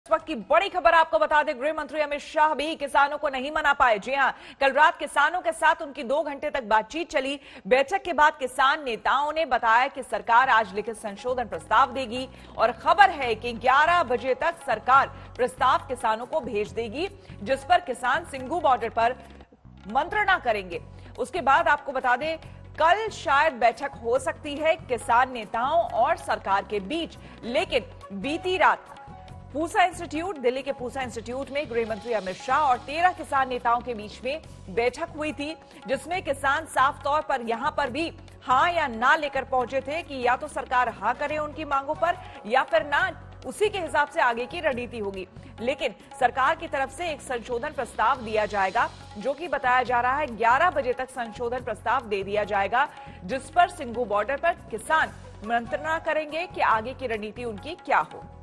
इस वक्त की बड़ी खबर आपको बता दें, गृह मंत्री अमित शाह भी किसानों को नहीं मना पाए। जी हां, कल रात किसानों के साथ उनकी 2 घंटे तक बातचीत चली। बैठक के बाद किसान नेताओं ने बताया कि सरकार आज लिखित संशोधन प्रस्ताव देगी और खबर है कि 11 बजे तक सरकार प्रस्ताव किसानों को भेज देगी, जिस पर किसान सिंघू बॉर्डर पर मंत्रणा करेंगे। उसके बाद आपको बता दें, कल शायद बैठक हो सकती है किसान नेताओं और सरकार के बीच, लेकिन बीती रात पूसा इंस्टीट्यूट, दिल्ली के पूसा इंस्टीट्यूट में गृह मंत्री अमित शाह और 13 किसान नेताओं के बीच में बैठक हुई थी, जिसमें किसान साफ तौर पर यहां पर भी हां या ना लेकर पहुंचे थे कि या तो सरकार हां करे उनकी मांगों पर या फिर ना। उसी के हिसाब से आगे की रणनीति होगी। लेकिन सरकार की तरफ से एक संशोधन प्रस्ताव दिया जाएगा, जो कि बताया जा रहा है 11 बजे तक संशोधन प्रस्ताव दे दिया जाएगा, जिस पर सिंघू बॉर्डर पर किसान मंत्रणा करेंगे कि आगे की रणनीति उनकी क्या हो।